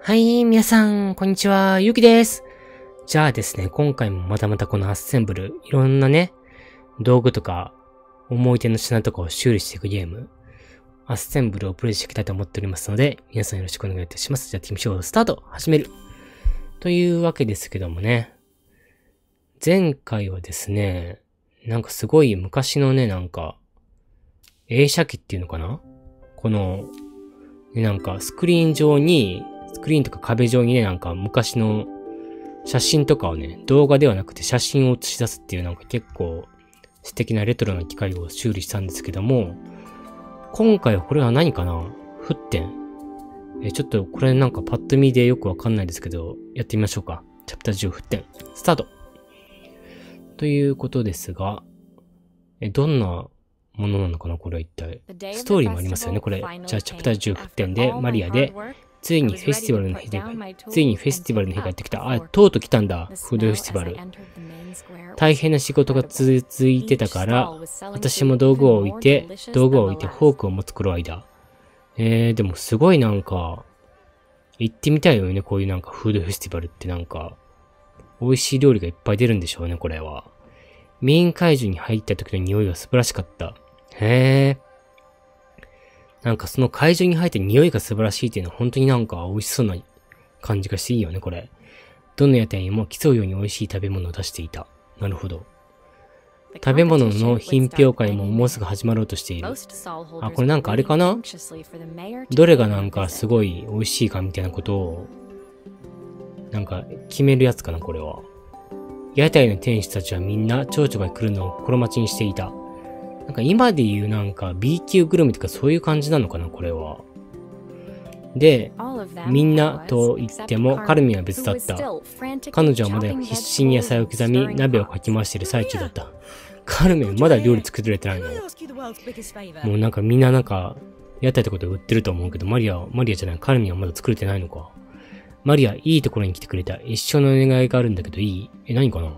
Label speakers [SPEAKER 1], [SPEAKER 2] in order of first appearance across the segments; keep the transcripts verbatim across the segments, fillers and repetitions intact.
[SPEAKER 1] はい、皆さん、こんにちは、ゆうきです。じゃあですね、今回もまたまたこのアッセンブル、いろんなね、道具とか、思い出の品とかを修理していくゲーム、アッセンブルをプレイしていきたいと思っておりますので、皆さんよろしくお願いいたします。じゃあ、やっていきましょう。スタート始めるというわけですけどもね、前回はですね、なんかすごい昔のね、なんか、映写機っていうのかなこの、ね、なんかスクリーン上に、スクリーンとか壁上にね、なんか昔の写真とかをね、動画ではなくて写真を映し出すっていうなんか結構素敵なレトロな機械を修理したんですけども、今回はこれは何かな沸点。え、ちょっとこれなんかパッと見でよくわかんないですけど、やってみましょうか。チャプターじゅう沸点、スタートということですが、え、どんなものなのかなこれは一体。ストーリーもありますよね、これ。じゃあ、チャプターじゅう沸点で、マリアで、ついにフェスティバルの日で、ついにフェスティバルの日がやってきた。あ、とうとう来たんだ。フードフェスティバル。大変な仕事が続いてたから、私も道具を置いて、道具を置いてフォークを持つ頃間。えー、でもすごいなんか、行ってみたいよね、こういうなんかフードフェスティバルってなんか、美味しい料理がいっぱい出るんでしょうね、これは。メイン会場に入った時の匂いは素晴らしかった。へー。なんかその会場に入って匂いが素晴らしいっていうのは本当になんか美味しそうな感じがしていいよね、これ。どの屋台にも競うように美味しい食べ物を出していた。なるほど。食べ物の品評会ももうすぐ始まろうとしている。あ、これなんかあれかな？どれがなんかすごい美味しいかみたいなことを、なんか決めるやつかな、これは。屋台の店主たちはみんな蝶々が来るのを心待ちにしていた。なんか今で言うなんか B 級グルメとかそういう感じなのかなこれは。で、みんなと言ってもカルミンは別だった。彼女はまだ必死に野菜を刻み鍋をかき回している最中だった。カルミンまだ料理作ってくれてないの？もうなんかみんななんか屋台とかで売ってると思うけどマリア、マリアじゃない、カルミンはまだ作れてないのか。マリア、いいところに来てくれた。一緒のお願いがあるんだけどいい？え、何かな？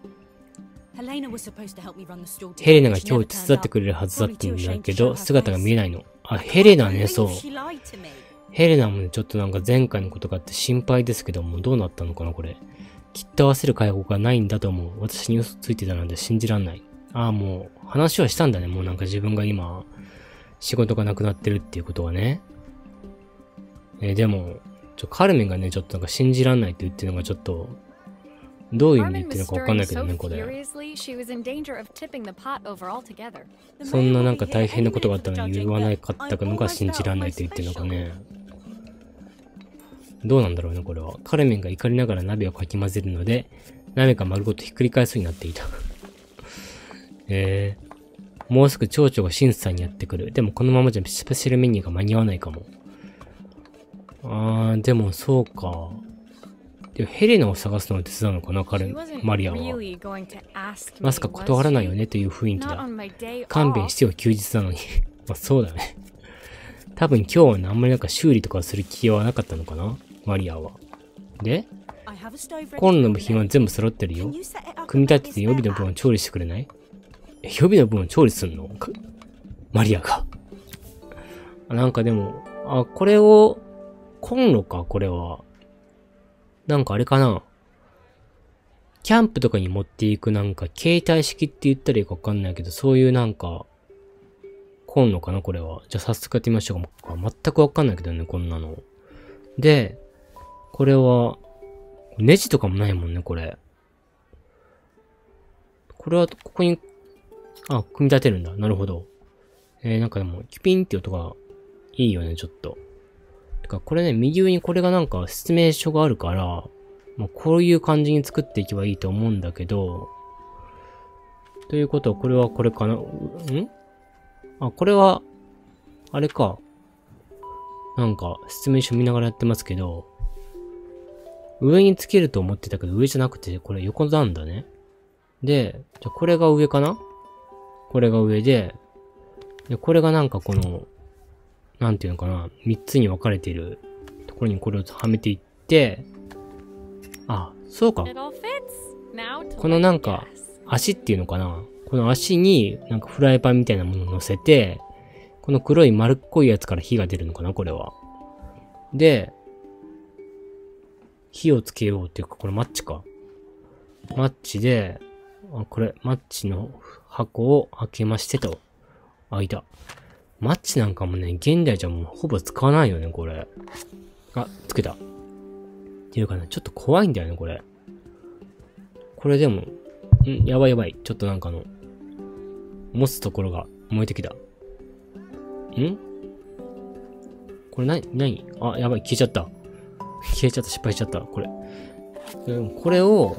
[SPEAKER 1] ヘレナが今日手伝ってくれるはずだったんだけど、姿が見えないの。あ、ヘレナね、そう。ヘレナもね、ちょっとなんか前回のことがあって心配ですけども、どうなったのかな、これ。きっと合わせる解放がないんだと思う。私に嘘ついてたなんて信じらんない。ああ、もう、話はしたんだね。もうなんか自分が今、仕事がなくなってるっていうことはね。えー、でも、ちょ、カルメンがね、ちょっとなんか信じらんないって言ってるのがちょっと、どういう意味で言ってるのかわかんないけどね、これ。そんななんか大変なことがあったのに言わなかったのが信じらんないって言ってるのかね。どうなんだろうね、これは。カルメンが怒りながら鍋をかき混ぜるので、鍋が丸ごとひっくり返そうになっていた。えー、もうすぐ蝶々がシンスさんにやってくる。でもこのままじゃスペシャルメニューが間に合わないかも。あー、でもそうか。でもヘレナを探すのを手伝うのかな、彼、マリアは。まさか断らないよねという雰囲気だ。勘弁してよ、休日なのに。まあそうだね。多分今日はね、あんまりなんか修理とかする気はなかったのかな、マリアは。で、コンロの部品は全部揃ってるよ。組み立てて予備の分を調理してくれない？え、予備の分を調理すんの？マリアが。なんかでも、あ、これを、コンロか、これは。なんかあれかな。キャンプとかに持っていくなんか携帯式って言ったらいいかわかんないけど、そういうなんか、コンロかなこれは。じゃあ早速やってみましょうか。全くわかんないけどね、こんなの。で、これは、ネジとかもないもんね、これ。これは、ここに、あ、組み立てるんだ。なるほど。えー、なんかでも、キュピンって音がいいよね、ちょっと。てか、これね、右上にこれがなんか説明書があるから、まあ、こういう感じに作っていけばいいと思うんだけど、ということは、これはこれかな、ん？あ、これは、あれか。なんか、説明書見ながらやってますけど、上につけると思ってたけど、上じゃなくて、これ横なんだね。で、じゃ、これが上かな？これが上で、で、これがなんかこの、なんていうのかな、三つに分かれているところにこれをはめていって、あ、そうか。このなんか、足っていうのかな、この足になんかフライパンみたいなものを乗せて、この黒い丸っこいやつから火が出るのかな、これは。で、 火をつけようっていうか、これマッチか。マッチで、あ、これ、マッチの箱を開けましてと。開いた。マッチなんかもね、現代じゃもうほぼ使わないよね、これ。あ、つけた。っていうかね、ちょっと怖いんだよね、これ。これでも、んやばいやばい。ちょっとなんかの、持つところが燃えてきた。んこれな、なにあ、やばい、消えちゃった。消えちゃった、失敗しちゃった、これ。でもこれを、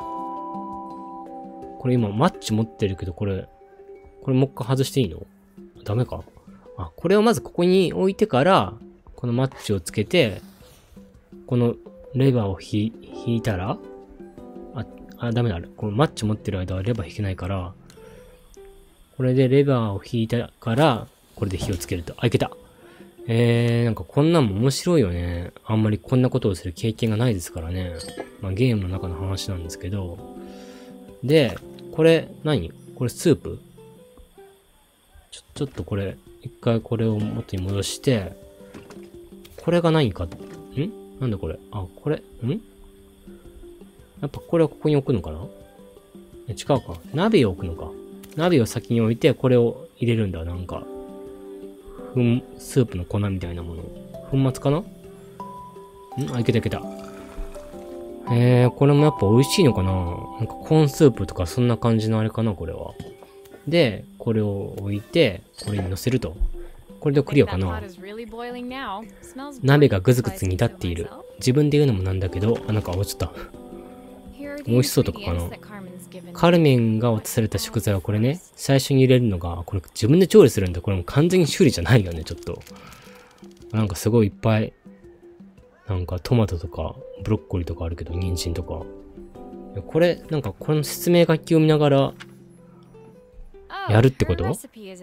[SPEAKER 1] これ今マッチ持ってるけど、これ、これもう一回外していいの？ダメか。あ、これをまずここに置いてから、このマッチをつけて、このレバーを引いたら、あ、あ、ダメだ。このマッチ持ってる間はレバー引けないから、これでレバーを引いたから、これで火をつけると。あ、いけた。えー、なんかこんなんも面白いよね。あんまりこんなことをする経験がないですからね。まあゲームの中の話なんですけど。で、これ何、これスープちょ、ちょっとこれ、一回これを元に戻して、これが何か、んなんだこれあ、これ、んやっぱこれはここに置くのかなえ、違うか。鍋を置くのか。鍋を先に置いて、これを入れるんだ。なんか、ふん、スープの粉みたいなもの。粉末かなんあ、いけたいけた。えー、これもやっぱ美味しいのかななんかコーンスープとかそんな感じのあれかなこれは。で、これを置いて、これに乗せると。これでクリアかな鍋がぐずぐず煮立っている。自分で言うのもなんだけど、あ、なんか落ちた。美味しそうとかかなカルメンが渡された食材はこれね、最初に入れるのが、これ自分で調理するんだ。これも完全に修理じゃないよね、ちょっと。なんかすごいいっぱい、なんかトマトとか、ブロッコリーとかあるけど、人参とか。これ、なんかこの説明書きを見ながら、やるってこと？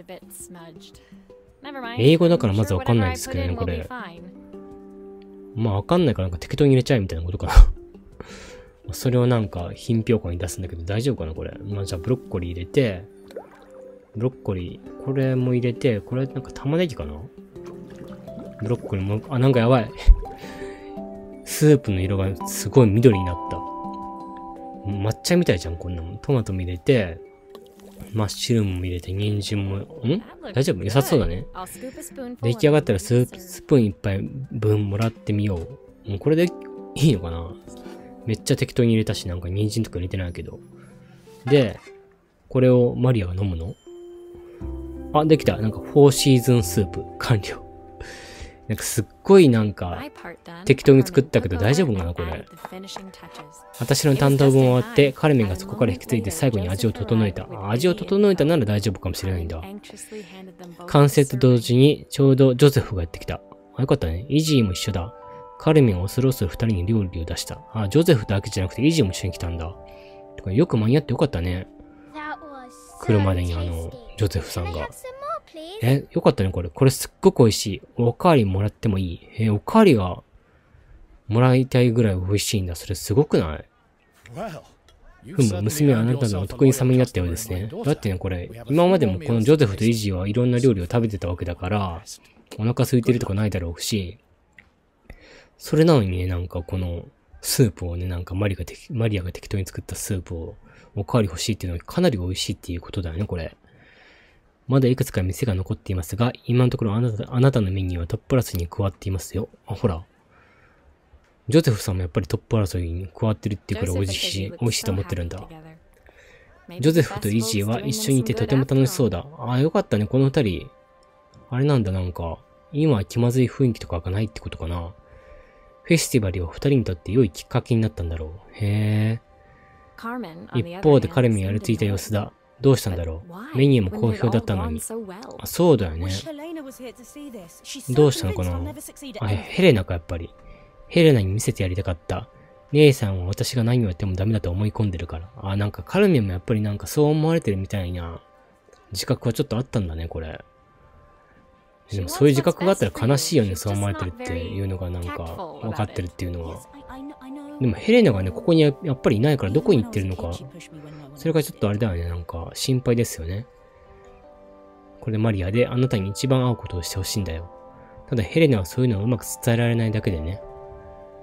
[SPEAKER 1] 英語だからまずわかんないですけどね、これ。まあわかんないからなんか適当に入れちゃえみたいなことかな。それをなんか品評価に出すんだけど大丈夫かなこれ。まあじゃあブロッコリー入れて、ブロッコリー、これも入れて、これなんか玉ねぎかなブロッコリーも、あ、なんかやばい。スープの色がすごい緑になった。抹茶みたいじゃん、こんなもん。トマトも入れて、マッシュルームも入れて、人参も、ん大丈夫？良さそうだね。出来上がったらスープ、スプーン一杯分もらってみよう。もうこれでいいのかなめっちゃ適当に入れたし、なんか人参とか入れてないけど。で、これをマリアが飲むの？あ、できた。なんかフォーシーズンスープ完了。なんかすっごいなんか適当に作ったけど大丈夫かなこれ。私の担当分終わってカルメンがそこから引き継いで最後に味を整えた。味を整えたなら大丈夫かもしれないんだ。完成と同時にちょうどジョゼフがやってきた。あ、よかったね。イジーも一緒だ。カルメンは恐る恐る二人に料理を出した。あ、ジョゼフだけじゃなくてイジーも一緒に来たんだ。とかよく間に合ってよかったね。来るまでにあの、ジョゼフさんが。え、よかったね、これ。これすっごく美味しい。おかわりもらってもいい？え、おかわりがもらいたいぐらい美味しいんだ。それすごくない？ふむ、娘はあなたのお得意様になったようですね。だってね、これ、今までもこのジョゼフとイジーはいろんな料理を食べてたわけだから、お腹空いてるとかないだろうし、それなのにね、なんかこのスープをね、なんかマリがてマリアが適当に作ったスープをおかわり欲しいっていうのはかなり美味しいっていうことだよね、これ。まだいくつか店が残っていますが、今のところあなた、あなたのメニューはトップ争いに加わっていますよ。あ、ほら。ジョゼフさんもやっぱりトップ争いに加わってるっていうくらい美味しい、美味しいと思ってるんだ。ジョゼフとイジーは一緒にいてとても楽しそうだ。あ、よかったね、この二人。あれなんだ、なんか、今は気まずい雰囲気とかがないってことかな。フェスティバルは二人にとって良いきっかけになったんだろう。へえ。一方でカルメンやりついた様子だ。どうしたんだろう。メニューも好評だったのに。あ、そうだよね。どうしたのかな。あ、ヘレナかやっぱり。ヘレナに見せてやりたかった。姉さんは私が何をやってもダメだと思い込んでるから。あ、なんかカルメンもやっぱりなんかそう思われてるみたいな自覚はちょっとあったんだね、これ。でもそういう自覚があったら悲しいよね、そう思われてるっていうのがなんか分かってるっていうのは。でもヘレナがね、ここにやっぱりいないからどこに行ってるのか。それがちょっとあれだよね、なんか心配ですよね。これマリアであなたに一番合うことをしてほしいんだよ。ただヘレナはそういうのをうまく伝えられないだけでね。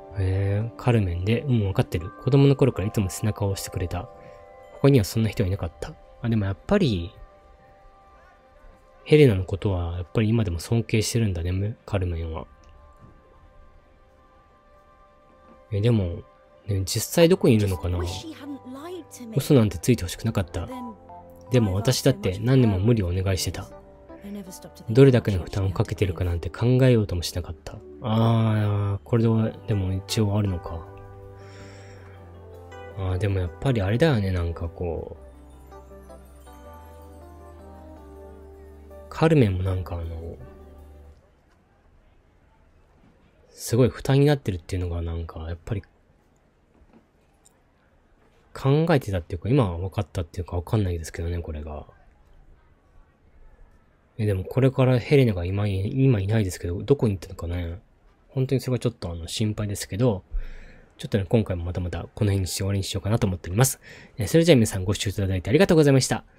[SPEAKER 1] へえ、カルメンで、うん、わかってる。子供の頃からいつも背中を押してくれた。他にはそんな人はいなかった。あ、でもやっぱり、ヘレナのことは、やっぱり今でも尊敬してるんだね、カルメンは。え、でも、ね、実際どこにいるのかな？嘘なんてついてほしくなかった。でも私だって何年も無理をお願いしてた。どれだけの負担をかけてるかなんて考えようともしなかった。あー、これで、でも一応あるのか。あー、でもやっぱりあれだよね、なんかこう。カルメンもなんかあの、すごい負担になってるっていうのがなんか、やっぱり、考えてたっていうか、今は分かったっていうか分かんないですけどね、これが。え、でもこれからヘレナが今い、今いないですけど、どこに行ったのかね。本当にそれがちょっとあの心配ですけど、ちょっとね、今回もまたまたこの辺にして終わりにしようかなと思っております。え、それじゃあ皆さんご視聴いただいてありがとうございました。